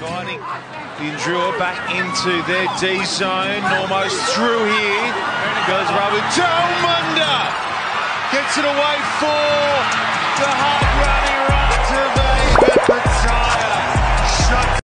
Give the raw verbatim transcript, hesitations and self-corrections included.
Inviting the Drua back into their D zone, almost through here. Goes Rabu. Talmunda gets it away for the Heart Raiders.